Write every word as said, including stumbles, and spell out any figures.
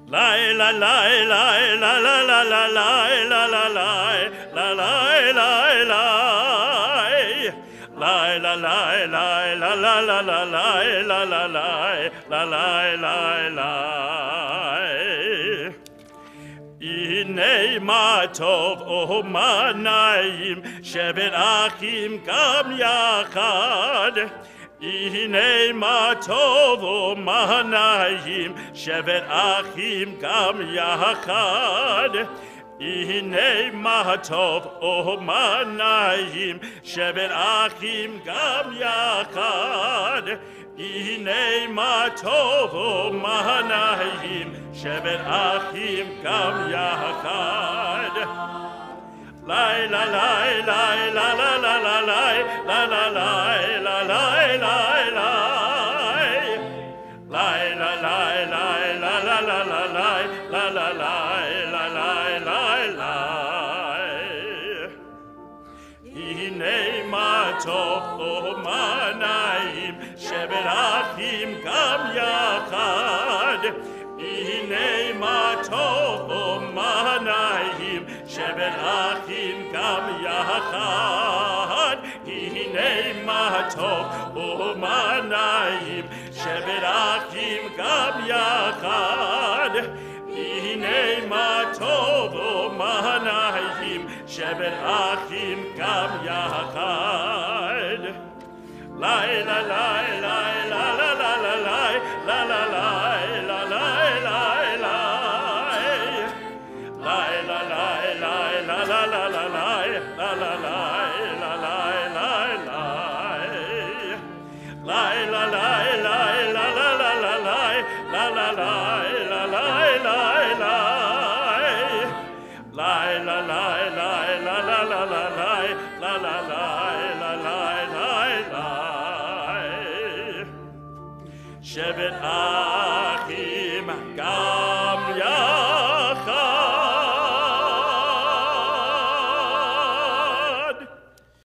Lie, la, lie, lie, la, la, la, la, lie, la, la, lie, la, lie, lie, lie. Lie, la, lie, lie, la, la, la, la, lie, la, la, lie, la, lie, lie, lie. Inei ma tov o manayim shevet achim gam yachad. Inei ma tov o manayim shevet achim gam yachad. Inei ma tov o manayim shevet achim gam yachad. Inei ma tov o manayim shevet achim gam yachad. Lai la lai lai la la la la lai la la lai la lai lai lai lai la lai lai la la la la lai la la lai la lai lai lai. Hinei ma tov o manayim shevet achim gam yachad. Hinei ma tov o manayim shevet achim gam yachad. Hinei ma tov o manayim shevet achim gam yachad. Hinei ma tov o manayim shevet achim gam yachad. Lai la lai lai la la la la lai la la lai la lai lai lai lai la lai lai la la la la lai la la lai la lai lai lai lai la lai lai la la la la lai la la lai la lai lai lai lai la lai lai la la la la lai la la lai la lai lai lai. Shevet achim gam yachad.